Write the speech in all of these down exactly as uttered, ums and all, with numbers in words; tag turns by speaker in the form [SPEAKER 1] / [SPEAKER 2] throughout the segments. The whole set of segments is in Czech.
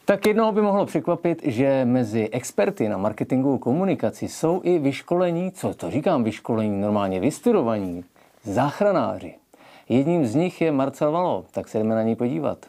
[SPEAKER 1] Tak jednoho by mohlo překvapit, že mezi experty na marketingovou komunikaci jsou i vyškolení, co to říkám vyškolení, normálně vystudovaní, záchranáři. Jedním z nich je Marcel Valo, tak se jdeme na něj podívat.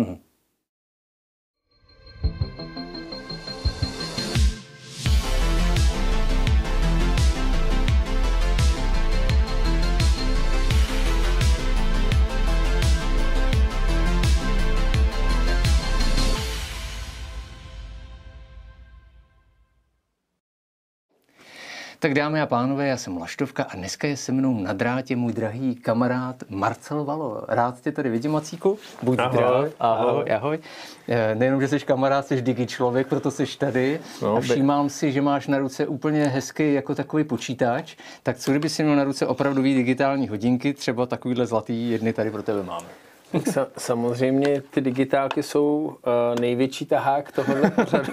[SPEAKER 1] Tak dámy a pánové, já jsem Laštovka a dneska je se mnou na drátě můj drahý kamarád Marcel Valo. Rád tě tady vidím, Macíku. Buď
[SPEAKER 2] ahoj,
[SPEAKER 1] zdrav.
[SPEAKER 2] ahoj,
[SPEAKER 1] ahoj, ahoj. Nejenom, že jsi kamarád, jsi digi člověk, proto jsi tady.
[SPEAKER 2] No,
[SPEAKER 1] a všímám si, že máš na ruce úplně hezký jako takový počítač. Tak co kdyby si měl na ruce opravdový digitální hodinky, třeba takovýhle zlatý jedny tady pro tebe máme.
[SPEAKER 2] Sa- samozřejmě ty digitálky jsou uh, největší tahák tohohle pořadu.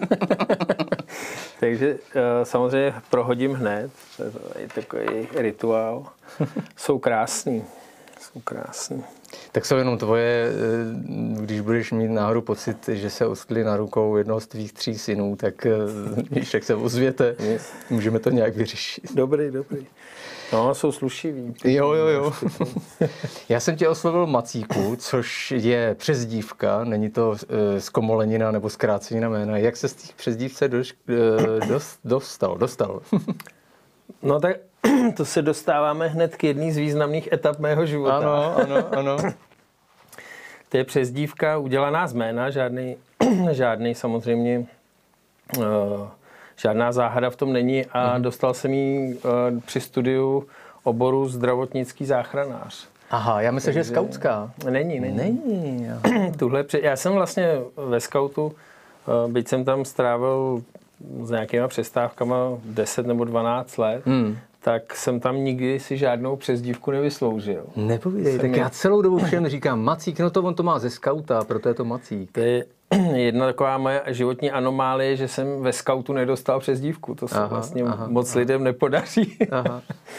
[SPEAKER 2] Takže uh, samozřejmě prohodím hned. To je takový rituál. Jsou krásný. Jsou krásný.
[SPEAKER 1] Tak jsou jenom tvoje, když budeš mít náhodou pocit, že se ostly na rukou jednoho z tvých tří synů, tak víš, jak se ozvěte, můžeme to nějak vyřešit.
[SPEAKER 2] Dobrý, dobrý. No, jsou slušivý.
[SPEAKER 1] Jo, jo, jo. Já jsem tě oslovil Macíku, což je přezdívka, není to zkomolenina nebo zkrácenina jména. Jak se z těch přezdívce doš, dost, dostal? dostal?
[SPEAKER 2] No tak to se dostáváme hned k jedné z významných etap mého života.
[SPEAKER 1] Ano, ano, ano.
[SPEAKER 2] To je přezdívka udělaná z jména, žádný, žádný samozřejmě, uh, žádná záhada v tom není a mm. dostal jsem ji uh, při studiu oboru zdravotnický záchranář.
[SPEAKER 1] Aha, já myslím, Takže, že je skautská.
[SPEAKER 2] Není, není.
[SPEAKER 1] Není.
[SPEAKER 2] Tuhle, já jsem vlastně ve skautu, uh, byť jsem tam strávil s nějakýma přestávkama deset nebo dvanáct let, mm. tak jsem tam nikdy si žádnou přezdívku nevysloužil.
[SPEAKER 1] Nepovídej, tak mě... já celou dobu všem říkám Macík, no to on to má ze skauta, proto je to Macík.
[SPEAKER 2] To je jedna taková moje životní anomálie, že jsem ve skautu nedostal přezdívku. To se aha, vlastně aha, moc aha. lidem nepodaří. Aha.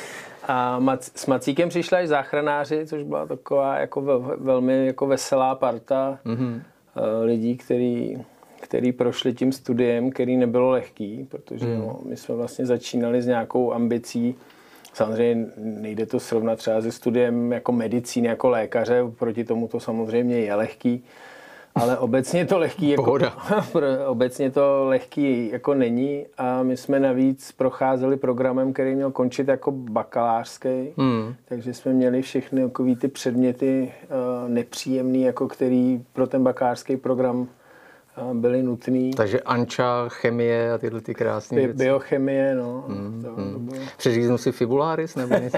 [SPEAKER 2] A Mac, s Macíkem přišla i záchranáři, což byla taková jako vel, velmi jako veselá parta mm-hmm. lidí, který... který prošli tím studiem, který nebylo lehký, protože hmm. no, my jsme vlastně začínali s nějakou ambicí. Samozřejmě nejde to srovnat třeba se studiem jako medicíny, jako lékaře, proti tomu to samozřejmě je lehký, ale obecně to lehký jako, obecně to lehký jako není a my jsme navíc procházeli programem, který měl končit jako bakalářský, hmm. takže jsme měli všechny takový ty předměty uh, nepříjemný, jako který pro ten bakalářský program byly nutný.
[SPEAKER 1] Takže anča, chemie a tyhle ty krásné
[SPEAKER 2] Bi-
[SPEAKER 1] věci.
[SPEAKER 2] Biochemie, no.
[SPEAKER 1] Mm, to, mm. to bylo... Přeříznu si fibularis nebo něco?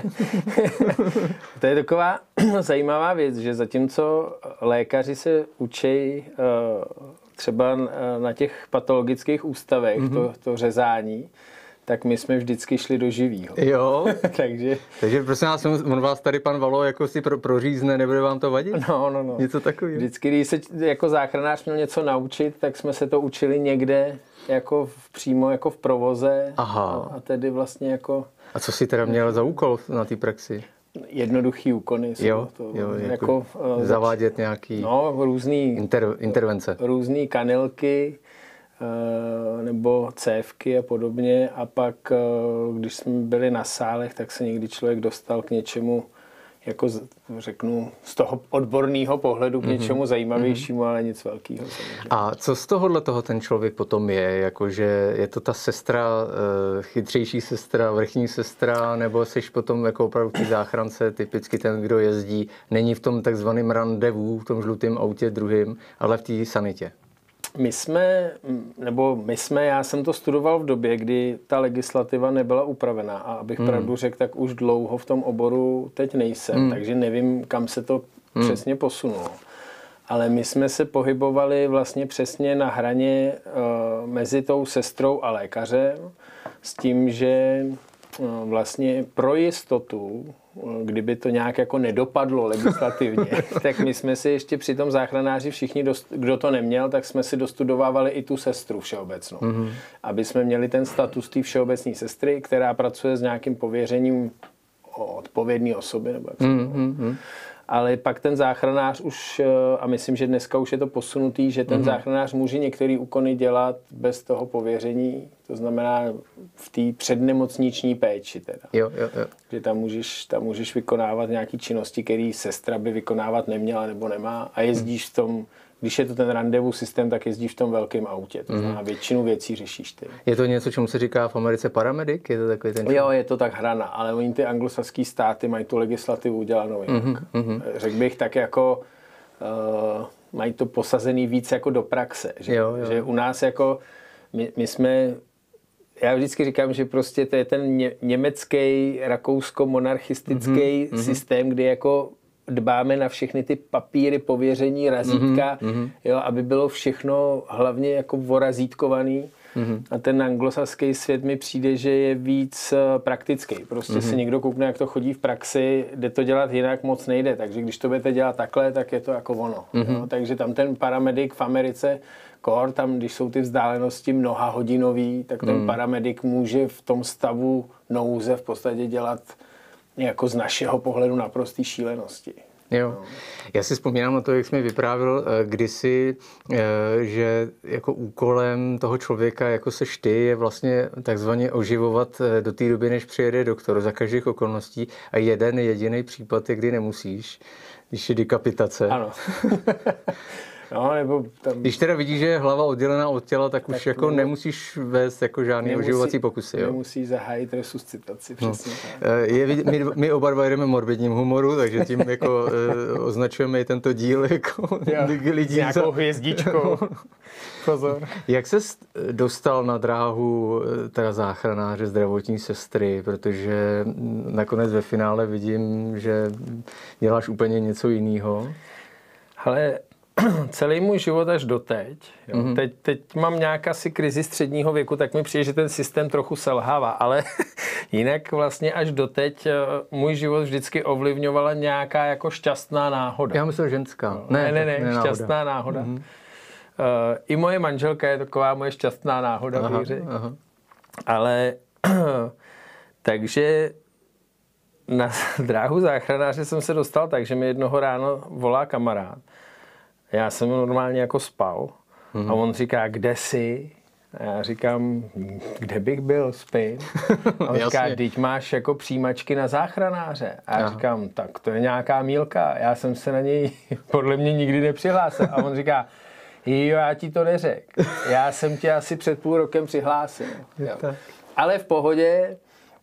[SPEAKER 2] To je taková zajímavá věc, že zatímco lékaři se učí uh, třeba na těch patologických ústavech, mm-hmm. to, to řezání, tak my jsme vždycky šli do živýho.
[SPEAKER 1] Jo.
[SPEAKER 2] Takže...
[SPEAKER 1] Takže prosím vás, on vás tady pan Valo jako si pro, prořízne, nebude vám to vadit?
[SPEAKER 2] No, no, no.
[SPEAKER 1] Něco takového.
[SPEAKER 2] Vždycky, když se jako záchranář měl něco naučit, tak jsme se to učili někde jako v, přímo jako v provoze. Aha. A tedy vlastně jako...
[SPEAKER 1] A co jsi teda měl za úkol na té praxi?
[SPEAKER 2] Jednoduchý úkony.
[SPEAKER 1] Jo,
[SPEAKER 2] to,
[SPEAKER 1] jo, jako,
[SPEAKER 2] jako
[SPEAKER 1] zavádět nějaký
[SPEAKER 2] no, různý,
[SPEAKER 1] inter, intervence.
[SPEAKER 2] Různý kanylky nebo cévky a podobně a pak, když jsme byli na sálech, tak se někdy člověk dostal k něčemu, jako řeknu, z toho odborného pohledu k něčemu mm-hmm. zajímavějšímu, ale nic velkého.
[SPEAKER 1] A co z tohohle toho ten člověk potom je? Jakože je to ta sestra, chytřejší sestra, vrchní sestra, nebo seš potom jako opravdu v té záchrance, typicky ten, kdo jezdí, není v tom takzvaném randevu, v tom žlutém autě druhým, ale v té sanitě?
[SPEAKER 2] My jsme, nebo my jsme, já jsem to studoval v době, kdy ta legislativa nebyla upravená a abych hmm. pravdu řekl, tak už dlouho v tom oboru teď nejsem, hmm. takže nevím, kam se to hmm. přesně posunulo. Ale my jsme se pohybovali vlastně přesně na hraně uh, mezi tou sestrou a lékařem s tím, že uh, vlastně pro jistotu, kdyby to nějak jako nedopadlo legislativně, tak my jsme si ještě při tom záchranáři všichni, dost, kdo to neměl, tak jsme si dostudovávali i tu sestru všeobecnou. Mm-hmm. Aby jsme měli ten status té všeobecné sestry, která pracuje s nějakým pověřením odpovědné osoby. Nebo jak mm-hmm. ale pak ten záchranář už, a myslím, že dneska už je to posunutý, že ten mm-hmm. záchranář může některé úkony dělat bez toho pověření, to znamená v té přednemocniční péči teda.
[SPEAKER 1] Jo, jo, jo.
[SPEAKER 2] Že tam můžeš, tam můžeš vykonávat nějaké činnosti, které sestra by vykonávat neměla nebo nemá a jezdíš v tom, když je to ten randevu systém, tak jezdíš v tom velkém autě. To znamená, většinu věcí řešíš ty.
[SPEAKER 1] Je to něco, čemu se říká v Americe paramedic? Je to takový ten...
[SPEAKER 2] Jo, je to tak hrana, ale oni ty anglosaský státy mají tu legislativu udělanou jinak. Mm-hmm. Řekl bych tak jako, uh, mají to posazený víc jako do praxe. Že, jo, jo. Že u nás jako, my, my jsme, já vždycky říkám, že prostě to je ten ně, německý, rakousko-monarchistický mm-hmm. systém, kdy jako dbáme na všechny ty papíry, pověření, razítka, mm-hmm. jo, aby bylo všechno hlavně jako vorazítkovaný. Mm-hmm. A ten anglosaský svět mi přijde, že je víc praktický. Prostě mm-hmm. si někdo koukne, jak to chodí v praxi, jde to dělat jinak, moc nejde. Takže když to budete dělat takhle, tak je to jako ono. Mm-hmm. Jo. Takže tam ten paramedik v Americe, kor, tam když jsou ty vzdálenosti mnoha hodinový, tak ten mm. paramedik může v tom stavu nouze v podstatě dělat jako z našeho pohledu naprostý šílenosti.
[SPEAKER 1] Jo. No. Já si vzpomínám na to, jak jsi mi vyprávěl kdysi, že jako úkolem toho člověka, jako seš ty, je vlastně takzvaně oživovat do té doby, než přijede doktor za každých okolností a jeden jediný případ je, kdy nemusíš, když je dekapitace.
[SPEAKER 2] Ano. No, nebo tam...
[SPEAKER 1] Když teda vidíš, že je hlava oddělená od těla, tak, tak už jako nemusíš vést jako žádný nemusí, oživovací pokusy. Jo?
[SPEAKER 2] Nemusí zahájit resuscitaci, přesně no.
[SPEAKER 1] tak. Je, my, my oba dva jdeme morbidním humoru, takže tím jako označujeme i tento díl jako lidí.
[SPEAKER 2] S nějakou za... hvězdičkou. Pozor.
[SPEAKER 1] Jak ses dostal na dráhu teda záchranáře, zdravotní sestry, protože nakonec ve finále vidím, že děláš úplně něco jiného.
[SPEAKER 2] Ale celý můj život až doteď. Jo. Mm-hmm. Teď, teď mám nějak asi krizi středního věku, tak mi přijde, že ten systém trochu selhává, ale jinak vlastně až doteď můj život vždycky ovlivňovala nějaká jako šťastná náhoda.
[SPEAKER 1] Já myslím ženská.
[SPEAKER 2] No, ne, ne, ne, ne, ne šťastná náhoda. Mm-hmm. Uh, I moje manželka je taková moje šťastná náhoda, aha, bych řekl. Aha. Ale takže na dráhu záchranáře jsem se dostal tak, že mi jednoho ráno volá kamarád. Já jsem normálně jako spal hmm. a on říká, kde jsi? A já říkám, kde bych byl, spím. A on říká, teď máš jako přijímačky na záchranáře. A já Aha. říkám, tak to je nějaká mílka, já jsem se na něj podle mě nikdy nepřihlásil. A on říká, jo, já ti to neřekl. Já jsem tě asi před půl rokem přihlásil. Ale v pohodě,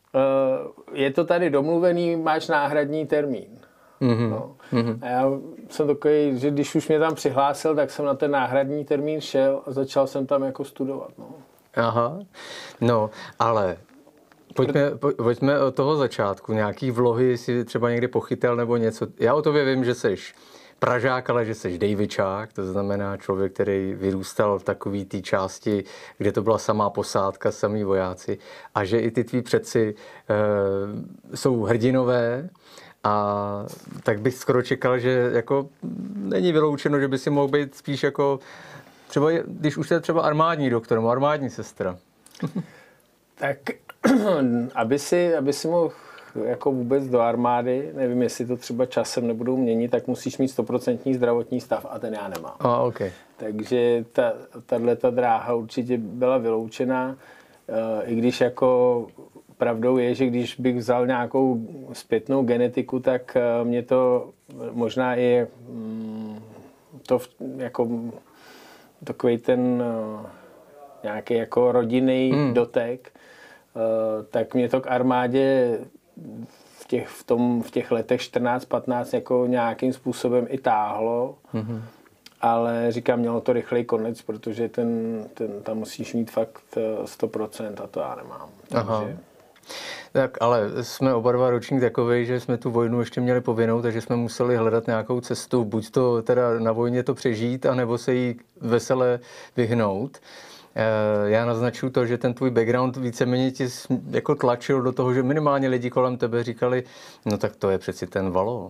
[SPEAKER 2] je to tady domluvený, máš náhradní termín. Mm-hmm. No. Mm-hmm. A já jsem takový, že když už mě tam přihlásil, tak jsem na ten náhradní termín šel a začal jsem tam jako studovat. No.
[SPEAKER 1] Aha, no, ale pojďme, pojďme od toho začátku. Nějaký vlohy si třeba někdy pochytil nebo něco. Já o tobě vím, že seš Pražák, ale že seš Davičák, to znamená člověk, který vyrůstal v takové té části, kde to byla samá posádka, samý vojáci a že i ty tví předci e, jsou hrdinové. A tak bych skoro čekal, že jako není vyloučeno, že by si mohl být spíš jako třeba, když už je třeba armádní doktor, nebo armádní sestra.
[SPEAKER 2] Tak, aby si, aby si mohl jako vůbec do armády, nevím, jestli to třeba časem nebudou měnit, tak musíš mít stoprocentní zdravotní stav a ten já nemám.
[SPEAKER 1] A, okay.
[SPEAKER 2] Takže ta, tato dráha určitě byla vyloučená, i když jako pravdou je, že když bych vzal nějakou zpětnou genetiku, tak mě to možná i to jako takový ten nějaký jako rodinný hmm. dotek, tak mě to k armádě v těch, v tom, v těch letech čtrnáct patnáct jako nějakým způsobem i táhlo. Hmm. Ale říkám, mělo to rychlej konec, protože ten, ten, tam musíš mít fakt sto procent a to já nemám. Takže...
[SPEAKER 1] Tak, ale jsme oba dva ročník takovej, že jsme tu vojnu ještě měli povinnou, takže jsme museli hledat nějakou cestu, buď to teda na vojně to přežít, anebo se jí vesele vyhnout. Já naznačuju to, že ten tvůj background víceméně ti jako tlačil do toho, že minimálně lidi kolem tebe říkali, no tak to je přeci ten Valo.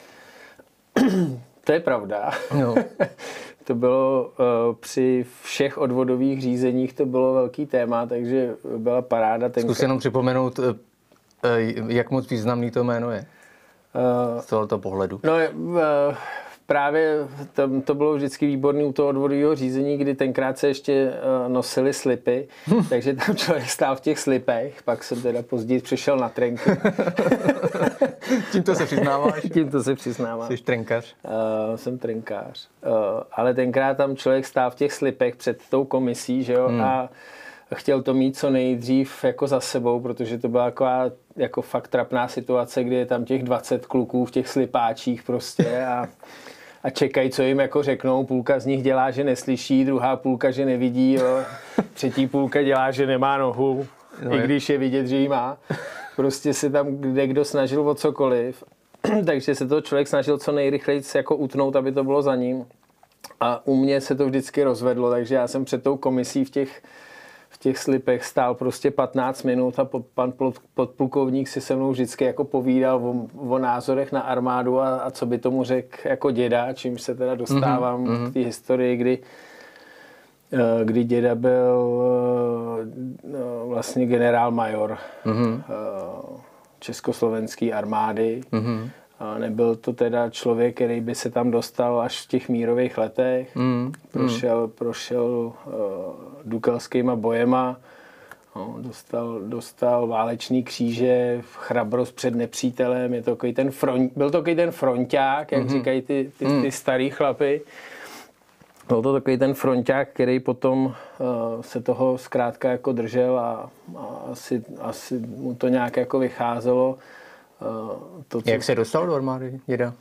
[SPEAKER 2] To je pravda. No. To bylo uh, při všech odvodových řízeních to bylo velký téma, takže byla paráda. Tenka.
[SPEAKER 1] Zkus jenom připomenout, uh, jak moc významný to jméno je. z tohoto pohledu?
[SPEAKER 2] No, právě to, to bylo vždycky výborné u toho odvodového řízení, kdy tenkrát se ještě nosily slipy, takže tam člověk stál v těch slipech, pak jsem teda později přišel na trenky.
[SPEAKER 1] Tímto se přiznáváš?
[SPEAKER 2] Tímto se přiznávám.
[SPEAKER 1] Jsi trenkař?
[SPEAKER 2] Uh, jsem trenkář. Uh, ale tenkrát tam člověk stál v těch slipech před tou komisí, že jo, hmm. a chtěl to mít co nejdřív jako za sebou, protože to byla taková jako fakt trapná situace, kdy je tam těch dvacet kluků v těch slipáčích prostě a, a čekají, co jim jako řeknou. Půlka z nich dělá, že neslyší, druhá půlka, že nevidí, jo. Třetí půlka dělá, že nemá nohu, no, i když je vidět, že ji má. Prostě se tam kde kdo snažil o cokoliv, takže se to člověk snažil co nejrychleji jako utnout, aby to bylo za ním. A u mě se to vždycky rozvedlo, takže já jsem před tou komisí v těch v těch slipech stál prostě patnáct minut a pan podplukovník si se mnou vždycky jako povídal o, o názorech na armádu a, a co by tomu řekl jako děda, čímž se teda dostávám mm-hmm. k té historii, kdy, kdy děda byl vlastně generál major mm-hmm. československé armády. Mm-hmm. A nebyl to teda člověk, který by se tam dostal až v těch mírových letech. Mm, prošel, mm. prošel uh, dukelskýma bojema, no, dostal, dostal válečný kříže, chrabrost před nepřítelem. Je to ten front, byl to takový ten fronťák, jak mm-hmm. říkají ty, ty, ty starý chlapy. Byl to takový ten fronťák, který potom uh, se toho zkrátka jako držel a, a asi, asi mu to nějak jako vycházelo.
[SPEAKER 1] To, co... Jak se dostal do armády, děda?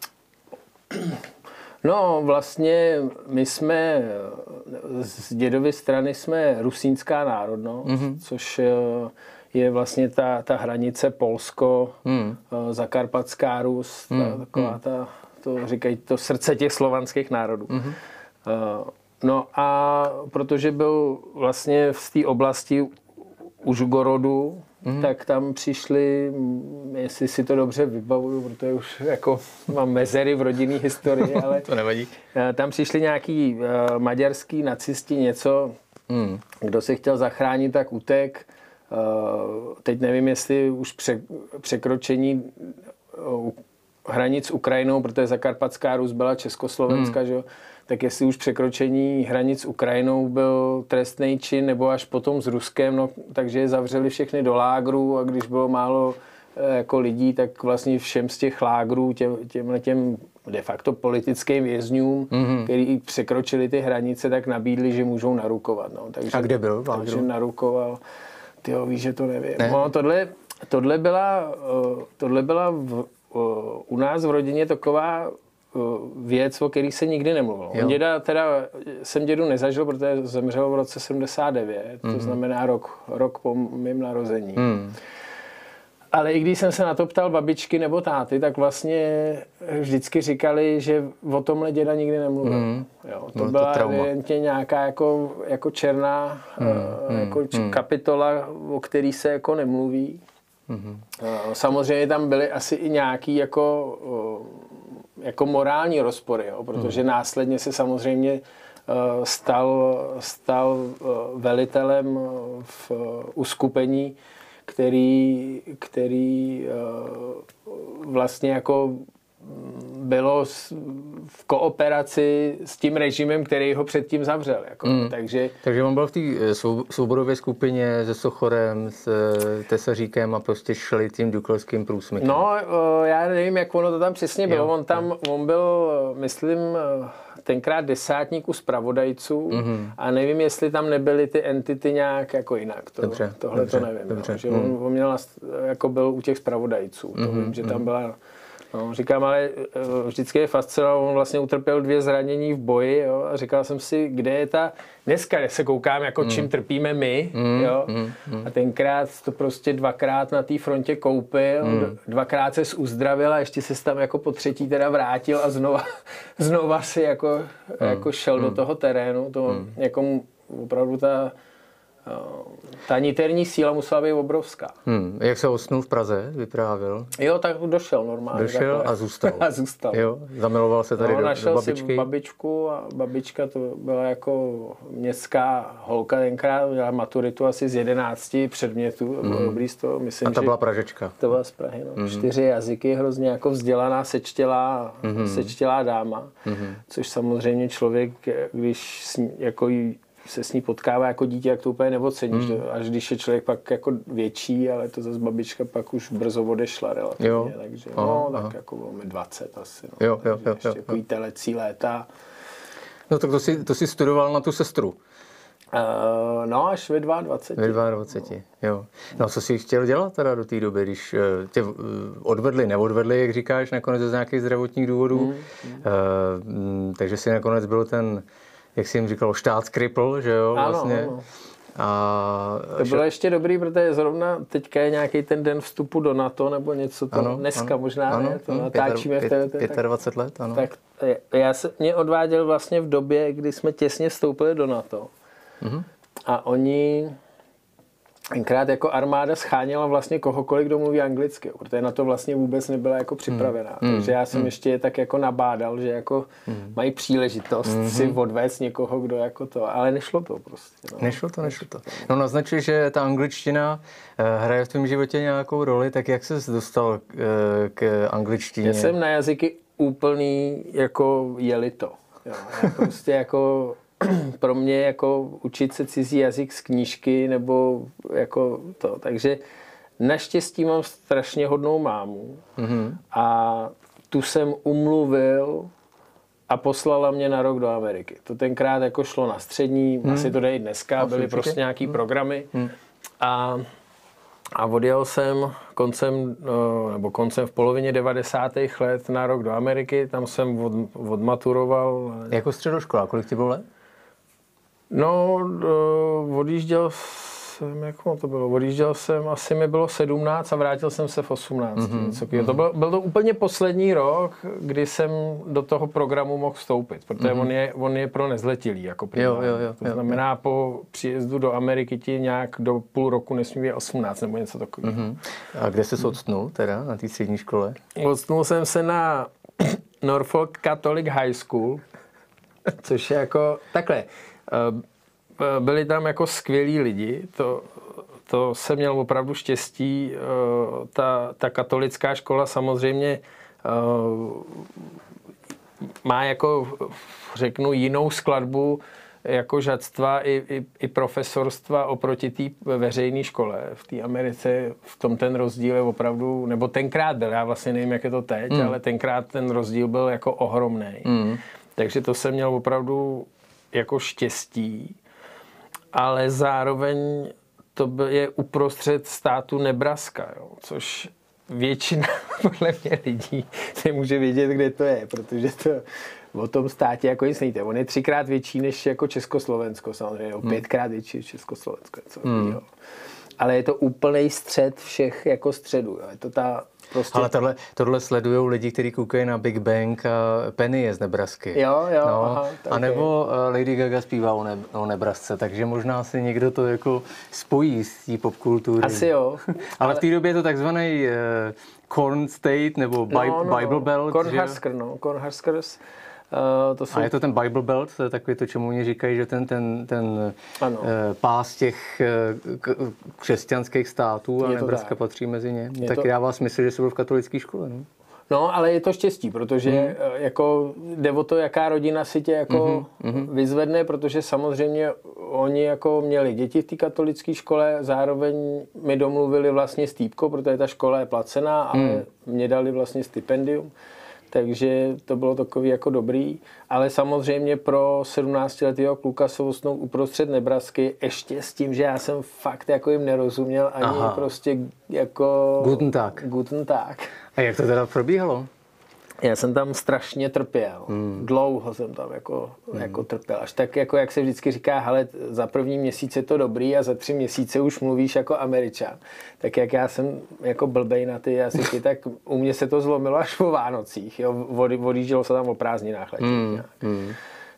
[SPEAKER 2] No vlastně my jsme, z dědovy strany jsme rusínská národnost, mm-hmm. což je vlastně ta, ta hranice Polsko, mm. Zakarpatská Rus, ta, mm. taková ta, to říkají to srdce těch slovanských národů. Mm-hmm. No a protože byl vlastně v té oblasti Užgorodu, mm. tak tam přišli, jestli si to dobře vybavuju, protože už jako mám mezery v rodinné historii, ale
[SPEAKER 1] to nevadí.
[SPEAKER 2] Tam přišli nějaký uh, maďarský nacisti, něco, mm. kdo se chtěl zachránit, tak utek. Uh, teď nevím, jestli už pře, překročení uh, hranic s Ukrajinou, protože Zakarpatská Rus byla Československa, mm. že jo? Tak jestli už překročení hranic s Ukrajinou byl trestný čin, nebo až potom s Ruskem, no, takže je zavřeli všechny do lágrů a když bylo málo e, jako lidí, tak vlastně všem z těch lágrů, těm, těm de facto politickým vězňům, mm-hmm. který překročili ty hranice, tak nabídli, že můžou narukovat. No. Takže,
[SPEAKER 1] a kde byl v lágru?
[SPEAKER 2] Takže narukoval. Tyjo, víš, že to nevím. Ne. No, tohle, tohle byla, tohle byla v, u nás v rodině taková věc, o který se nikdy nemluvilo. Děda, teda jsem dědu nezažil, protože zemřel v roce sedmdesát devět, mm. to znamená rok, rok po mým narození. Mm. Ale i když jsem se na to ptal babičky nebo táty, tak vlastně vždycky říkali, že o tomhle děda nikdy nemluvil. Mm. Jo, to no, byla evidentně nějaká jako, jako černá mm. jako mm. kapitola, o který se jako nemluví. Mm. Samozřejmě tam byly asi i nějaký jako jako morální rozpory, jo, protože hmm. následně se samozřejmě uh, stal, stal uh, velitelem v uh, uskupení, který, který uh, vlastně jako bylo v kooperaci s tím režimem, který ho předtím zavřel. Jako. Mm. Takže,
[SPEAKER 1] Takže on byl v té svobodové skupině se Sochorem, s Tesaříkem a prostě šli tím dukelským průsmykem.
[SPEAKER 2] No, já nevím, jak ono to tam přesně bylo. Jo, on tam, on byl, myslím, tenkrát desátník u zpravodajců mm-hmm. a nevím, jestli tam nebyly ty entity nějak jako jinak. To,
[SPEAKER 1] dobře,
[SPEAKER 2] tohle
[SPEAKER 1] dobře,
[SPEAKER 2] to nevím.
[SPEAKER 1] Dobře,
[SPEAKER 2] no, že on, on měl, jako byl u těch zpravodajců. To mm-hmm. vím, že tam byla... No, říkám, ale vždycky je fascinoval, on vlastně utrpěl dvě zranění v boji, jo, a říkal jsem si, kde je ta, dneska se koukám, jako mm. čím trpíme my, mm, jo, mm, mm. a tenkrát to prostě dvakrát na té frontě koupil, mm. dvakrát se uzdravil a ještě se tam jako po třetí teda vrátil a znova, znova si jako, mm. jako šel mm. do toho terénu, to mm. jako opravdu ta ta niterní síla musela být obrovská.
[SPEAKER 1] Hmm. Jak se osnul v Praze, vyprávěl?
[SPEAKER 2] Jo, tak došel normálně.
[SPEAKER 1] Došel takhle. a zůstal.
[SPEAKER 2] a zůstal.
[SPEAKER 1] Jo, zamiloval se tady
[SPEAKER 2] no,
[SPEAKER 1] do,
[SPEAKER 2] našel
[SPEAKER 1] do babičky.
[SPEAKER 2] Si babičku a babička to byla jako městská holka tenkrát, měla maturitu asi z jedenácti předmětů, to bylo mm. dobrý z toho. Myslím,
[SPEAKER 1] a ta byla Pražečka.
[SPEAKER 2] To byla z Prahy, no. Mm. Čtyři jazyky, hrozně jako vzdělaná, sečtělá, mm. sečtělá dáma, mm. což samozřejmě člověk, když jako se s ní potkává jako dítě, jak to úplně neoceníš, mm. až když je člověk pak jako větší, ale to zase babička pak už brzo odešla relativně, jo. takže aha, no, tak aha. jako bylo mi dvacet asi, no.
[SPEAKER 1] jo, jo, jo,
[SPEAKER 2] ještě
[SPEAKER 1] jo,
[SPEAKER 2] takový telecí léta.
[SPEAKER 1] No tak to si, to si studoval na tu sestru.
[SPEAKER 2] Uh, no, až ve dvaceti dvou.
[SPEAKER 1] Ve dvaceti dvou, jo. No co jsi chtěl dělat teda do té doby, když tě odvedli, neodvedli, jak říkáš, nakonec z nějakých zdravotních důvodů, mm, mm. Uh, takže si nakonec byl ten, jak jsi jim říkal, štátskrypl, že jo,
[SPEAKER 2] ano,
[SPEAKER 1] vlastně.
[SPEAKER 2] Ano.
[SPEAKER 1] A
[SPEAKER 2] to bylo že... ještě dobrý, protože zrovna teďka je nějaký ten den vstupu do NATO, nebo něco to ano, dneska ano, možná,
[SPEAKER 1] ano,
[SPEAKER 2] ne, to ano, natáčíme
[SPEAKER 1] pět, v té té dvacet pět let, ano.
[SPEAKER 2] Tak já se, mě odváděl vlastně v době, kdy jsme těsně vstoupili do NATO. Mm-hmm. A oni tenkrát jako armáda scháněla vlastně kohokoliv, kdo mluví anglicky, protože na to vlastně vůbec nebyla jako připravená. Mm. Takže já jsem mm. ještě tak jako nabádal, že jako mm. mají příležitost mm-hmm. si odvést někoho, kdo jako to, ale nešlo to prostě. No.
[SPEAKER 1] Nešlo to, nešlo to. No naznačuje, že ta angličtina hraje v tvém životě nějakou roli, tak jak ses dostal k angličtině?
[SPEAKER 2] Já jsem na jazyky úplný jako jelito. Jo, já prostě jako pro mě jako učit se cizí jazyk z knížky nebo jako to. Takže naštěstí mám strašně hodnou mámu mm-hmm. a tu jsem umluvil a poslala mě na rok do Ameriky. To tenkrát jako šlo na střední, mm. asi to jde i dneska, byly určitě. Prostě nějaký mm. programy mm. a A odjel jsem koncem, nebo koncem v polovině devadesátých let na rok do Ameriky, tam jsem od, odmaturoval.
[SPEAKER 1] Jako středoškola, kolik ti bylo let?
[SPEAKER 2] No, odjížděl jsem, jak to bylo, odjížděl jsem, asi mi bylo sedmnáct a vrátil jsem se v osmnácti. Mm-hmm. Mm-hmm. To byl, byl to úplně poslední rok, kdy jsem do toho programu mohl vstoupit, protože mm-hmm. on, je, on je pro nezletilý, jako primárně.
[SPEAKER 1] Jo, jo, jo,
[SPEAKER 2] to znamená, jo. po příjezdu do Ameriky ti nějak do půl roku nesmí být osmnáct nebo něco takového. Mm-hmm.
[SPEAKER 1] A kde jsi odstnul teda na té střední škole?
[SPEAKER 2] Odstnul jsem se na Norfolk Catholic High School, což je jako takhle. Byli tam jako skvělí lidi, to, to jsem měl opravdu štěstí. Ta, ta katolická škola samozřejmě má jako, řeknu, jinou skladbu jako žadstva i, i, i profesorstva oproti té veřejné škole. V té Americe v tom ten rozdíl je opravdu, nebo tenkrát byl, já vlastně nevím, jak je to teď, mm. ale tenkrát ten rozdíl byl jako ohromný. Mm. Takže to jsem měl opravdu jako štěstí, ale zároveň to je uprostřed státu Nebraska, jo, což většina podle mě lidí nemůže vědět, kde to je, protože to o tom státě jako nic nejde. On je třikrát větší než jako Československo, samozřejmě, hmm. pětkrát větší než Československo. Co hmm. Ale je to úplný střed všech jako středů. Jo. Je to ta prostě...
[SPEAKER 1] Ale tohle, tohle sledujou lidi, kteří koukají na Big Bang a Penny je z Nebrasky.
[SPEAKER 2] Jo, jo,
[SPEAKER 1] no,
[SPEAKER 2] aha.
[SPEAKER 1] A nebo Lady Gaga zpívá o, ne, o Nebrasce, takže možná si někdo to jako spojí s tí popkultury.
[SPEAKER 2] Asi jo.
[SPEAKER 1] ale, ale v té době je to takzvaný uh, Corn State nebo Bi- no, no, Bible Belt.
[SPEAKER 2] Cornhusker, no. Cornhuskers.
[SPEAKER 1] Uh, to jsou... A je to ten Bible Belt, to je takový to, čemu oni říkají, že ten, ten, ten uh, pás těch uh, křesťanských států a Nebraska patří mezi ně. Je tak to... dává smysl, že jsi byl v katolické škole, no?
[SPEAKER 2] No, ale je to štěstí, protože mm. jako jde o to, jaká rodina si tě jako mm-hmm. vyzvedne, protože samozřejmě oni jako měli děti v té katolické škole, zároveň mi domluvili vlastně stýpko, protože ta škola je placená, ale mm. mě dali vlastně stipendium. Takže to bylo takový jako dobrý, ale samozřejmě pro sedmnáctiletého kluka se osnou uprostřed Nebrasky, ještě s tím, že já jsem fakt jako jim nerozuměl ani Aha. prostě jako...
[SPEAKER 1] Guten Tag.
[SPEAKER 2] Guten Tag.
[SPEAKER 1] A jak to teda probíhalo?
[SPEAKER 2] Já jsem tam strašně trpěl. Hmm. Dlouho jsem tam jako, hmm. jako trpěl. Až tak, jako jak se vždycky říká, hele, za první měsíc je to dobrý a za tři měsíce už mluvíš jako Američan. Tak jak já jsem jako blbej na ty jazyky, tak u mě se to zlomilo až po Vánocích. Jo? Odjíždělo se tam o prázdninách letních. Hmm. Hmm.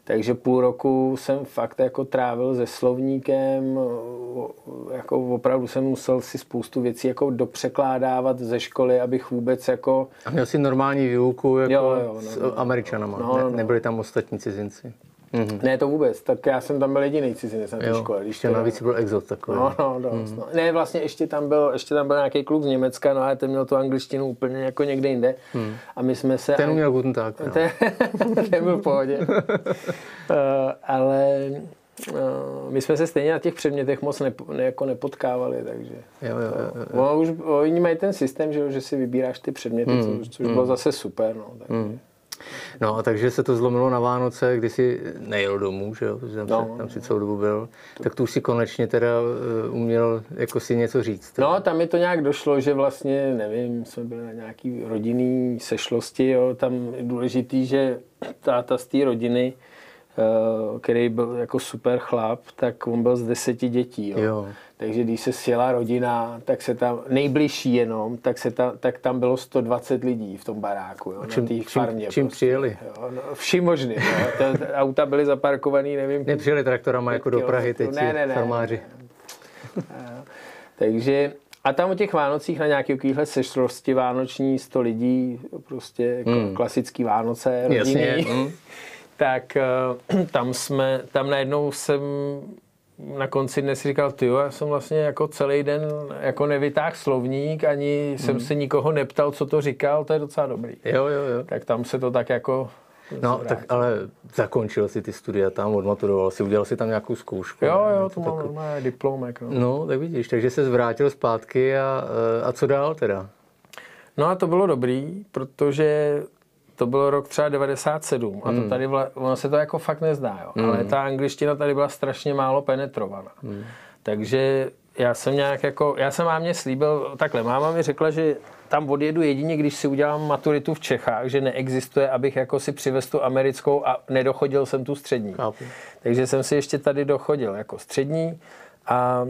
[SPEAKER 2] Takže půl roku jsem fakt jako trávil se slovníkem, jako opravdu jsem musel si spoustu věcí jako dopřekládávat ze školy, abych vůbec jako...
[SPEAKER 1] A měl jsi normální výuku jako
[SPEAKER 2] jo, jo, no,
[SPEAKER 1] s
[SPEAKER 2] no,
[SPEAKER 1] Američanama,
[SPEAKER 2] no, no,
[SPEAKER 1] ne, nebyli tam ostatní cizinci?
[SPEAKER 2] Mhm. Ne, to vůbec, tak já jsem tam byl jediný cizinec na té škole.
[SPEAKER 1] Ještě teda... navíc byl exot takový.
[SPEAKER 2] No, no, dost, mm. no. Ne, vlastně ještě tam byl, ještě tam byl nějaký kluk z Německa, no ale ten měl tu angličtinu úplně jako někde jinde. Mm. A my jsme se...
[SPEAKER 1] Ten uměl Guten Tag. No.
[SPEAKER 2] Ten, ten byl v pohodě. uh, ale uh, my jsme se stejně na těch předmětech moc ne, ne, jako nepotkávali, takže...
[SPEAKER 1] Jo, jo, jo, jo.
[SPEAKER 2] To, už, oni mají ten systém, že, že si vybíráš ty předměty, mm. což, což mm. bylo zase super, no. Takže. Mm.
[SPEAKER 1] No a takže se to zlomilo na Vánoce, kdy jsi nejel domů, že jo, tam, no, se, tam si celou dobu byl, tak tu už si konečně teda uměl jako si něco říct.
[SPEAKER 2] No tam mi to nějak došlo, že vlastně, nevím, jsme byli na nějaký rodinný sešlosti, jo, tam je důležitý, že táta z té rodiny, který byl jako super chlap, tak on byl z deseti dětí, jo. Jo. Takže když se sjela rodina, tak se tam, nejbližší jenom, tak, se tam, tak tam bylo sto dvacet lidí v tom baráku, jo,
[SPEAKER 1] čím,
[SPEAKER 2] na té farmě.
[SPEAKER 1] Čím prostě, přijeli?
[SPEAKER 2] Jo, no, vším možným. Jo. Auta byly zaparkovaný, nevím.
[SPEAKER 1] Nepřijeli traktorama jako do Prahy teď ne, ne, ne, farmáři.
[SPEAKER 2] Ne, ne. Takže a tam o těch Vánocích na nějaké takovéhle sešlosti vánoční sto lidí, prostě jako mm. klasický Vánoce, rodiny. Mm. Tak tam jsme, tam najednou jsem na konci dnes říkal, tyjo, já jsem vlastně jako celý den jako nevytáhl slovník, ani mm. jsem se nikoho neptal, co to říkal, to je docela dobrý.
[SPEAKER 1] Jo, jo, jo.
[SPEAKER 2] Tak tam se to tak jako...
[SPEAKER 1] No, tak ale zakončil si ty studia tam, odmaturoval si, udělal si tam nějakou zkoušku.
[SPEAKER 2] Jo, jo, to mám takový... diplomek. No.
[SPEAKER 1] no, tak vidíš, takže se zvrátil zpátky a, a co dál teda?
[SPEAKER 2] No a to bylo dobrý, protože to bylo rok třeba devadesát sedm a to mm. tady, vla, ono se to jako fakt nezdá, jo. Mm. Ale ta angličtina tady byla strašně málo penetrovaná. Mm. Takže já jsem nějak jako, já jsem mámě slíbil, takhle, máma mi řekla, že tam odjedu jedině, když si udělám maturitu v Čechách, že neexistuje, abych jako si přivez tu americkou a nedochodil jsem tu střední. Chápu. Takže jsem si ještě tady dochodil jako střední a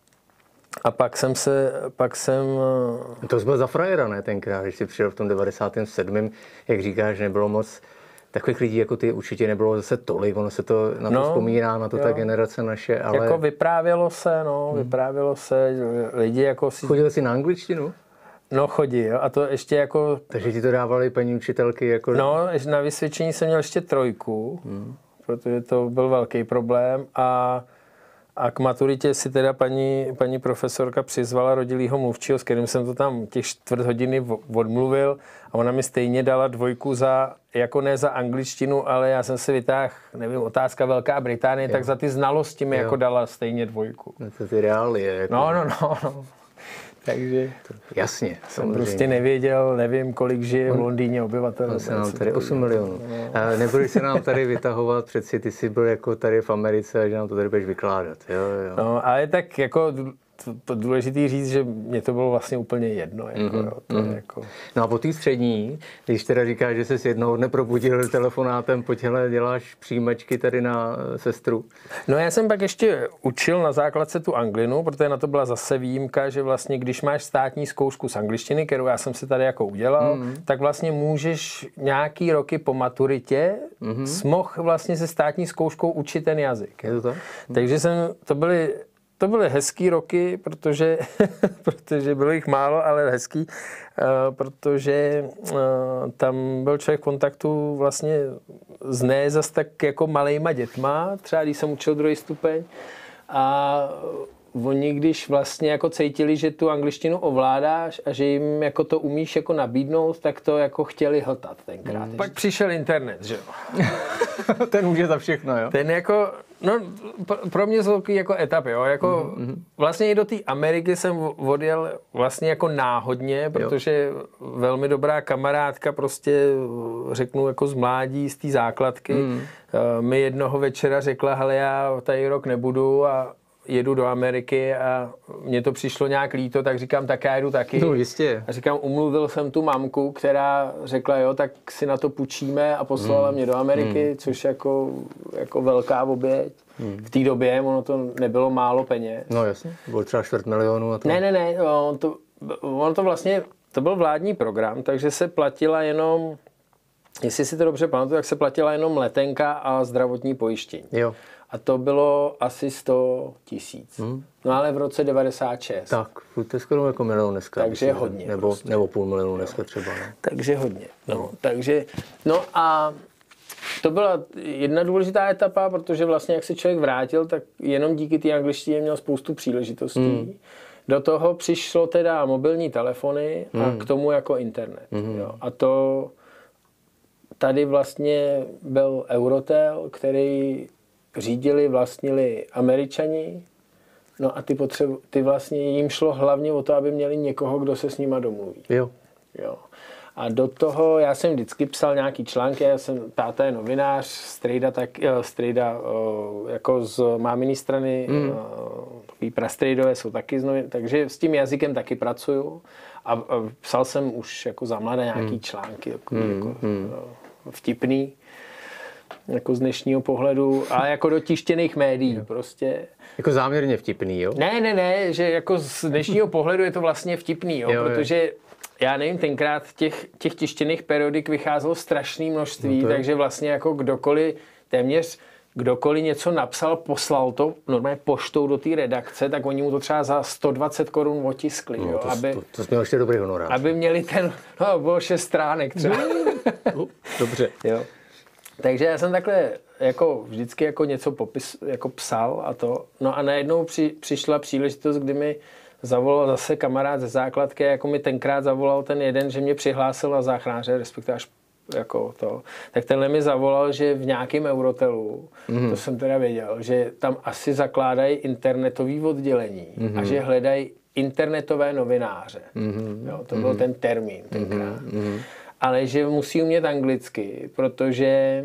[SPEAKER 2] A pak jsem se, pak jsem...
[SPEAKER 1] To jsi byl za frajera, ne, tenkrát, když jsi přijel v tom devadesátém sedmém Jak říkáš, nebylo moc takových lidí jako ty, určitě nebylo zase tolik, ono se to na to no, vzpomíná, na to jo. Ta generace naše, ale...
[SPEAKER 2] Jako vyprávělo se, no, hmm. vyprávělo se, lidi jako si...
[SPEAKER 1] Chodil jsi na angličtinu?
[SPEAKER 2] No chodí, jo, a to ještě jako...
[SPEAKER 1] Takže ti to dávali paní učitelky jako...
[SPEAKER 2] No, na vysvědčení jsem měl ještě trojku, hmm. protože to byl velký problém a... A k maturitě si teda paní, paní profesorka přizvala rodilýho mluvčího, s kterým jsem to tam těch čtvrt hodiny odmluvil a ona mi stejně dala dvojku za, jako ne za angličtinu, ale já jsem si vytáhl, nevím, otázka Velká Británie, jo. Tak za ty znalosti mi jo. jako dala stejně dvojku.
[SPEAKER 1] No to ty reálie. Jako...
[SPEAKER 2] No, no, no, no. Takže
[SPEAKER 1] jasně,
[SPEAKER 2] jsem samozřejmě. Prostě nevěděl, nevím, kolik žije v Londýně obyvatel.
[SPEAKER 1] On se nám tady osm milionů. No. Nebudeš se nám tady vytahovat, přeci ty jsi byl jako tady v Americe a že nám to tady budeš vykládat. Jo, jo.
[SPEAKER 2] No, ale tak jako to důležitý říct, že mě to bylo vlastně úplně jedno. Jako, mm-hmm. jo, to mm-hmm. jako...
[SPEAKER 1] No a po té střední, když teda říkáš, že jsi jednoho dne probudil telefonátem, pojď hele, děláš přijímačky tady na sestru.
[SPEAKER 2] No já jsem pak ještě učil na základce tu anglinu, protože na to byla zase výjimka, že vlastně když máš státní zkoušku z angličtiny, kterou já jsem si tady jako udělal, mm-hmm. tak vlastně můžeš nějaký roky po maturitě mm-hmm. smoh vlastně se státní zkouškou učit ten jazyk.
[SPEAKER 1] Je to tak?
[SPEAKER 2] Takže jsem, to byly To byly hezký roky, protože, protože bylo jich málo, ale hezký, protože tam byl člověk v kontaktu vlastně s ne zas tak jako malejma dětma, třeba když jsem učil druhý stupeň a oni, když vlastně jako cítili, že tu angličtinu ovládáš a že jim jako to umíš jako nabídnout, tak to jako chtěli hltat tenkrát. Mm. Pak přišel internet, že jo.
[SPEAKER 1] Ten může za všechno, jo.
[SPEAKER 2] Ten jako, no pro mě jsou jako etapy, jo. Jako mm-hmm. vlastně i do té Ameriky jsem odjel vlastně jako náhodně, protože jo. velmi dobrá kamarádka prostě, řeknu jako z mládí, z té základky, mm. mi jednoho večera řekla, hele, já tady rok nebudu a jedu do Ameriky a mně to přišlo nějak líto, tak říkám, tak já jedu taky.
[SPEAKER 1] No jistě.
[SPEAKER 2] A říkám, umluvil jsem tu mamku, která řekla, jo, tak si na to půjčíme a poslala mm. mě do Ameriky, mm. což jako, jako velká oběť. Mm. V té době ono to nebylo málo peněz.
[SPEAKER 1] No jasně, bylo třeba čtvrt milionu. A to...
[SPEAKER 2] Ne, ne, ne, on to, on to vlastně, to byl vládní program, takže se platila jenom jestli si to dobře pamatuju, tak se platila jenom letenka a zdravotní pojištění.
[SPEAKER 1] Jo.
[SPEAKER 2] A to bylo asi sto tisíc. Hmm. No ale v roce devadesát šest.
[SPEAKER 1] Tak, to je skoro jako milion dneska.
[SPEAKER 2] Takže myslím, hodně.
[SPEAKER 1] Nebo,
[SPEAKER 2] prostě.
[SPEAKER 1] nebo půl milionu dneska třeba. No.
[SPEAKER 2] Takže hodně. No, no. Takže, no a to byla jedna důležitá etapa, protože vlastně jak se člověk vrátil, tak jenom díky té angličtině měl spoustu příležitostí. Hmm. Do toho přišlo teda mobilní telefony a hmm. k tomu jako internet. Hmm. Jo. A to tady vlastně byl Eurotel, který řídili, vlastnili Američani, no a ty, potřebu, ty vlastně jim šlo hlavně o to, aby měli někoho, kdo se s nima domluví.
[SPEAKER 1] Jo.
[SPEAKER 2] Jo. A do toho, já jsem vždycky psal nějaký články, já jsem, táta je novinář, strejda, tak, strejda jako z máminy strany, mm. takový prastrejdové jsou taky z novin, takže s tím jazykem taky pracuju a, a psal jsem už jako za mladé nějaký mm. články, jako, mm. jako mm. vtipný, jako z dnešního pohledu, ale jako do tištěných médií jo. prostě.
[SPEAKER 1] Jako záměrně vtipný, jo?
[SPEAKER 2] Ne, ne, ne, že jako z dnešního pohledu je to vlastně vtipný, jo, jo protože jo. já nevím, tenkrát těch, těch tištěných periodik vycházelo strašné množství, no takže vlastně jako kdokoliv, téměř kdokoliv něco napsal, poslal to normálně poštou do té redakce, tak oni mu to třeba za sto dvacet korun otiskli, no, jo,
[SPEAKER 1] to,
[SPEAKER 2] aby,
[SPEAKER 1] to, to jsi měl ještě dobrý honorář.
[SPEAKER 2] Aby měli ten, no, bylo šest stránek třeba.
[SPEAKER 1] No, dobře.
[SPEAKER 2] Jo. Takže já jsem takhle jako vždycky jako něco popis, jako psal a to. No a najednou při, přišla příležitost, kdy mi zavolal zase kamarád ze základky, jako mi tenkrát zavolal ten jeden, že mě přihlásil na záchranáře, respektive až jako to. Tak tenhle mi zavolal, že v nějakém Eurotelu, mm-hmm. to jsem teda věděl, že tam asi zakládají internetový oddělení mm-hmm. a že hledají internetové novináře. Mm-hmm. Jo, to byl mm-hmm. ten termín tenkrát. Mm-hmm. Ale že musí umět anglicky, protože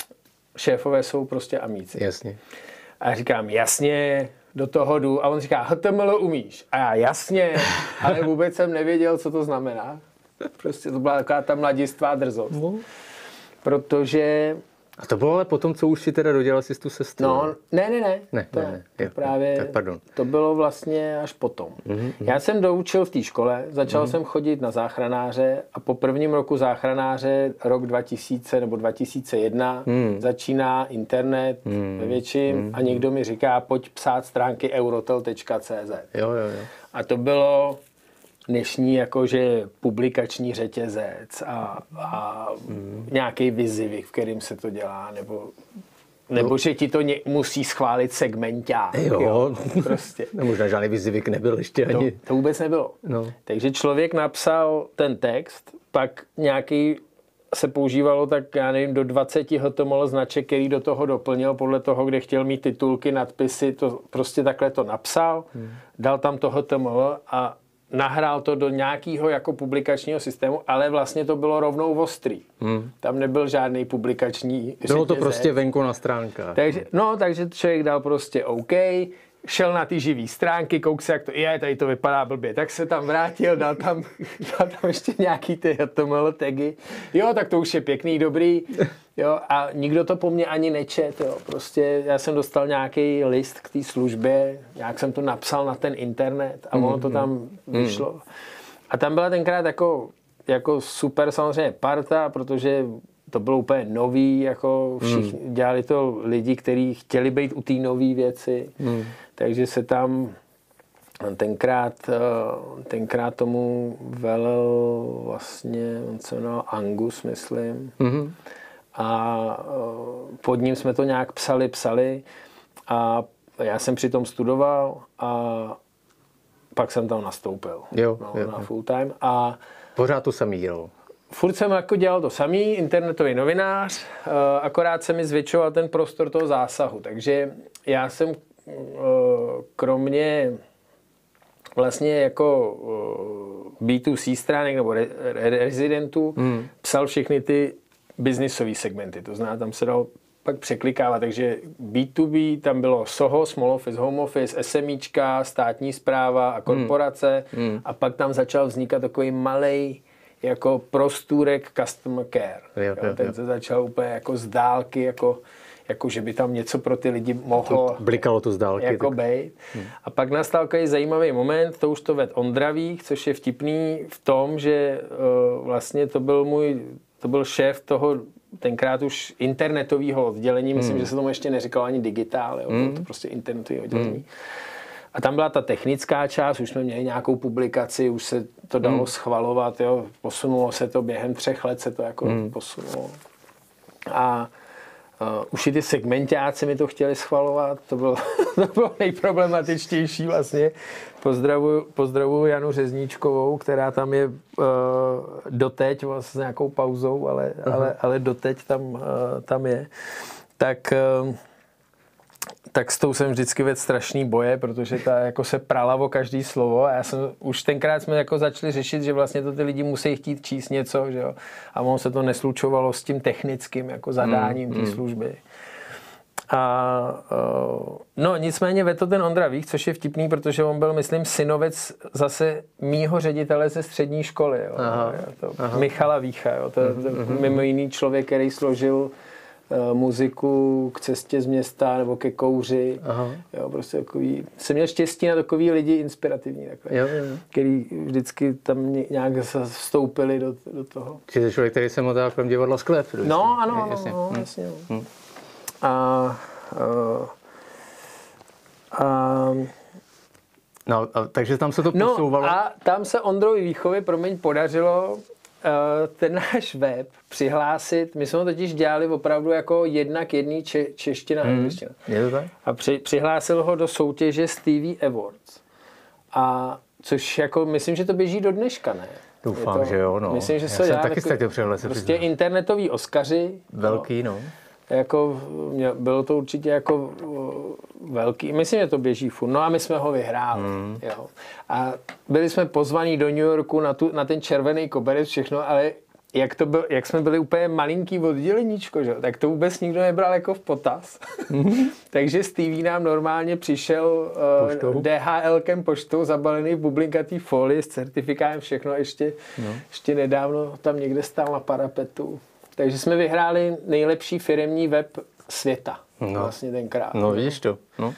[SPEAKER 2] šéfové jsou prostě amíci.
[SPEAKER 1] Jasně.
[SPEAKER 2] A říkám, jasně, do toho jdu. A on říká, H T M L umíš. A já, jasně, ale vůbec jsem nevěděl, co to znamená. Prostě to byla taková ta mladistvá drzost. No. Protože...
[SPEAKER 1] A to bylo ale potom, co už si teda dodělal si tu sestru?
[SPEAKER 2] No, ne, ne, ne.
[SPEAKER 1] Ne,
[SPEAKER 2] to,
[SPEAKER 1] ne, ne.
[SPEAKER 2] To,
[SPEAKER 1] Jo,
[SPEAKER 2] právě,
[SPEAKER 1] tak pardon.
[SPEAKER 2] To bylo vlastně až potom. Mm-hmm. Já jsem doučil v té škole, začal mm-hmm. jsem chodit na záchranáře a po prvním roku záchranáře, rok dva tisíce nebo dva tisíce jedna, mm. začíná internet mm. ve větším mm. a někdo mi říká, pojď psát stránky eurotel tečka cé zet.
[SPEAKER 1] Jo, jo, jo.
[SPEAKER 2] A to bylo dnešní jakože publikační řetězec a, a mm. nějaký vizivik, v kterým se to dělá, nebo, nebo no. že ti to ně, musí schválit segmenták.
[SPEAKER 1] Jo,
[SPEAKER 2] jo prostě.
[SPEAKER 1] No, možná žádný vizivik nebyl ještě ani.
[SPEAKER 2] To, to vůbec nebylo.
[SPEAKER 1] No.
[SPEAKER 2] Takže člověk napsal ten text, pak nějaký se používalo tak, já nevím, do dvacet H T M L značek, který do toho doplnil podle toho, kde chtěl mít titulky, nadpisy, to prostě takhle to napsal, hmm. dal tam to H T M L a nahrál to do nějakého jako publikačního systému, ale vlastně to bylo rovnou ostrý. Hmm. Tam nebyl žádný publikační řetězec.
[SPEAKER 1] Bylo to prostě venku na stránkách.
[SPEAKER 2] Takže, no, takže člověk dal prostě OK, šel na ty živý stránky, kouk se, jak to je, tady to vypadá blbě, tak se tam vrátil, dal tam, dal tam ještě nějaký ty H T M L tagy. Jo, tak to už je pěkný, dobrý. Jo, a nikdo to po mně ani nečet, jo. Prostě já jsem dostal nějaký list k té službě, nějak jsem to napsal na ten internet a ono to tam vyšlo. A tam byla tenkrát jako, jako super samozřejmě parta, protože to bylo úplně nový, jako všichni, hmm. dělali to lidi, kteří chtěli být u té nové věci, hmm. takže se tam tenkrát, tenkrát tomu velel vlastně, on se jmenoval Angus, myslím, hmm. a pod ním jsme to nějak psali, psali a já jsem přitom studoval a pak jsem tam nastoupil
[SPEAKER 1] jo,
[SPEAKER 2] no,
[SPEAKER 1] jo,
[SPEAKER 2] na
[SPEAKER 1] jo.
[SPEAKER 2] full time a
[SPEAKER 1] pořád to samý dělal.
[SPEAKER 2] Furt jsem jako dělal to samý, internetový novinář, akorát se mi zvětšoval ten prostor toho zásahu, takže já jsem kromě vlastně jako bé dvě cé stránek nebo rezidentů hmm. psal všechny ty biznisové segmenty, to znamená, tam se dalo pak překlikávat, takže bé dvě bé, tam bylo SOHO, Small Office, Home Office, SMIčka, státní správa a korporace hmm. Hmm. a pak tam začal vznikat takový malej jako prostůrek customer care. Jo, jo, ten jo. se začal úplně jako z dálky, jako, jako že by tam něco pro ty lidi mohlo
[SPEAKER 1] to blikalo to z dálky.
[SPEAKER 2] Jako tak. Bejt. Hmm. A pak nastal takový zajímavý moment, to už to ved Ondravých, což je vtipný v tom, že uh, vlastně to byl můj to byl šéf toho tenkrát už internetového oddělení, myslím, hmm. že se tomu ještě neříkalo ani digitál, jo, hmm. bylo to prostě internetový oddělení. Hmm. A tam byla ta technická část, už jsme měli nějakou publikaci, už se to dalo hmm. schvalovat, jo, posunulo se to během třech let, se to jako hmm. posunulo. A uh, už i ty segmentáci mi to chtěli schvalovat, to bylo, to bylo nejproblematičtější vlastně. Pozdravuju, pozdravuju Janu Řezníčkovou, která tam je uh, doteď, vlastně s nějakou pauzou, ale, ale, ale doteď tam, uh, tam je. Tak... Uh, tak s tou jsem vždycky vedl strašný boje, protože ta jako se prala o každý slovo a já jsem, už tenkrát jsme jako začali řešit, že vlastně to ty lidi musí chtít číst něco, že jo, a ono se to neslučovalo s tím technickým jako zadáním mm, té mm. služby. A no nicméně vedl to ten Ondra Vích, což je vtipný, protože on byl, myslím, synovec zase mýho ředitele ze střední školy, jo. Aha, to, aha. Michala Vícha, jo, to, to mm-hmm. mimo jiný člověk, který složil muziku k cestě z města nebo ke kouři. Aha. Jo, prostě takový, jsem měl štěstí na takový lidi inspirativní, takové, jo, jo. který vždycky tam nějak vstoupili do, do toho.
[SPEAKER 1] Jsi člověk, který se motal kolem divadla Sklep.
[SPEAKER 2] No, ano, jasně. No, jasně. Hmm. A, a, a
[SPEAKER 1] no, a, takže tam se to posouvalo.
[SPEAKER 2] No a tam se Ondrovi Víchovi, promiň, podařilo ten náš web přihlásit, my jsme ho totiž dělali opravdu jako jedna k jedný če, čeština,
[SPEAKER 1] hmm. Je to tak?
[SPEAKER 2] A při, přihlásil ho do soutěže Stevie Awards. A což jako, myslím, že to běží do dneška, ne?
[SPEAKER 1] Doufám,
[SPEAKER 2] to,
[SPEAKER 1] že jo, no.
[SPEAKER 2] Myslím, že
[SPEAKER 1] Já
[SPEAKER 2] se
[SPEAKER 1] jsem
[SPEAKER 2] dělá
[SPEAKER 1] taky
[SPEAKER 2] takový,
[SPEAKER 1] přihlásil.
[SPEAKER 2] Prostě internetoví Oscaři.
[SPEAKER 1] Velký, no.
[SPEAKER 2] Jako, bylo to určitě jako velký. Myslím, že to běží furt. No a my jsme ho vyhráli. Mm. Jo. A byli jsme pozvaní do New Yorku na, tu, na ten červený koberec, všechno, ale jak, to byl, jak jsme byli úplně malinký odděleníčko, že? Tak to vůbec nikdo nebral jako v potaz. Mm. Takže Stevie nám normálně přišel uh, DHLkem poštou, zabalený v bublinkatý folii s certifikátem, všechno ještě, no. ještě nedávno tam někde stál na parapetu. Takže jsme vyhráli nejlepší firemní web světa. No. Vlastně tenkrát.
[SPEAKER 1] No vidíš to. No.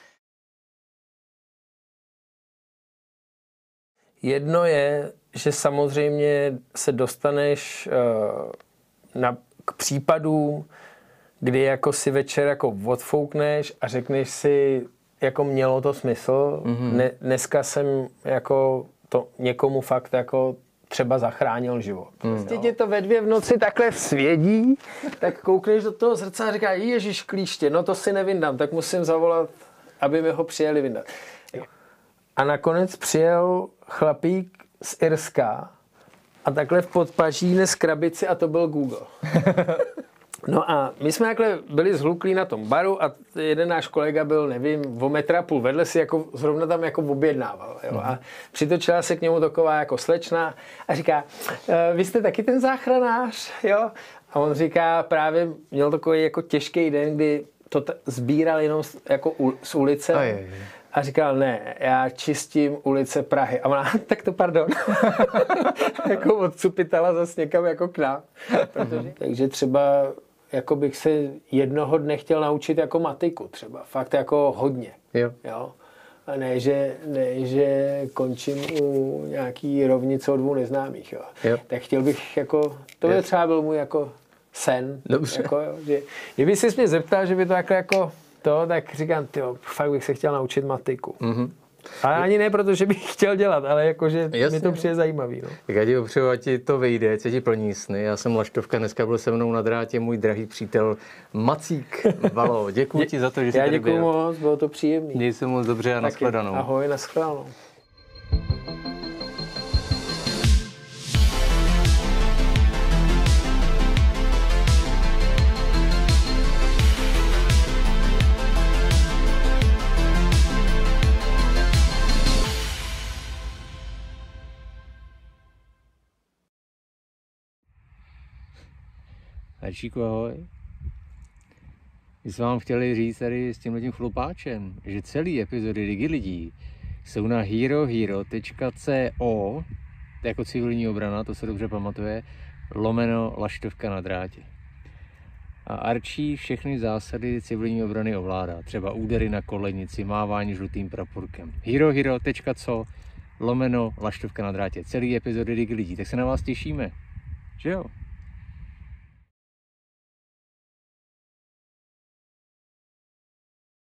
[SPEAKER 2] Jedno je, že samozřejmě se dostaneš uh, na, k případům, kdy jako si večer jako odfoukneš a řekneš si, jako mělo to smysl. Mm-hmm. Ne, dneska jsem jako to někomu fakt jako třeba zachránil život. Prostě hmm. tě to ve dvě v noci takhle svědí, tak koukneš do toho zrcadla a říká, ježiš klíště, no to si nevyndám, tak musím zavolat, aby mi ho přijeli vyndat. A nakonec přijel chlapík z Irska a takhle v podpaží nes krabici a to byl Google. No a my jsme takhle byli zhluklí na tom baru a jeden náš kolega byl, nevím, o metra půl vedle si jako zrovna tam jako objednával. Jo? A přitočila se k němu taková jako slečna a říká, e, vy jste taky ten záchranář, jo? A on říká, právě měl takový jako těžký den, kdy to t- sbíral jenom z, jako u, z ulice. A, je, je. A říkal, ne, já čistím ulice Prahy. A ona, tak to pardon. Jako odsupitala zase někam jako k nám. Protože, takže třeba jako bych se jednoho dne chtěl naučit jako matiku třeba. Fakt jako hodně.
[SPEAKER 1] Jo.
[SPEAKER 2] Jo? A ne že, ne, že končím u nějaký rovnice od dvou neznámých. Jo?
[SPEAKER 1] Jo.
[SPEAKER 2] Tak chtěl bych jako, to by třeba byl můj jako sen.
[SPEAKER 1] Dobře.
[SPEAKER 2] Jako, jo, že, kdyby jsi mě zeptal, že by to jako, jako to, tak říkám, tyjo, fakt bych se chtěl naučit matiku. Mm-hmm. Ale ani ne, protože bych chtěl dělat, ale jakože mi to přijde zajímavý. No.
[SPEAKER 1] Tak já ti opřeju, ať ti to vyjde, co ti plní sny. Já jsem Laštovka, dneska byl se mnou na drátě můj drahý přítel Macík Valo. Děkuji ti za to, že jsi tady byl.
[SPEAKER 2] Já děkuji moc, bylo to příjemný.
[SPEAKER 1] Měj se moc dobře a nashledanou.
[SPEAKER 2] Ahoj, nashledanou.
[SPEAKER 1] Herčíku, ahoj. My jsme vám chtěli říct tady s tímhletím chlupáčem, že celý epizody DigiLidí jsou na herohero tečka co, to je jako civilní obrana, to se dobře pamatuje, lomeno Laštovka na drátě. A Arčí všechny zásady civilní obrany ovládá, třeba údery na kolenici, mávání žlutým praporkem. herohero tečka co, lomeno Laštovka na drátě, celý epizody DigiLidí, tak se na vás těšíme, že jo?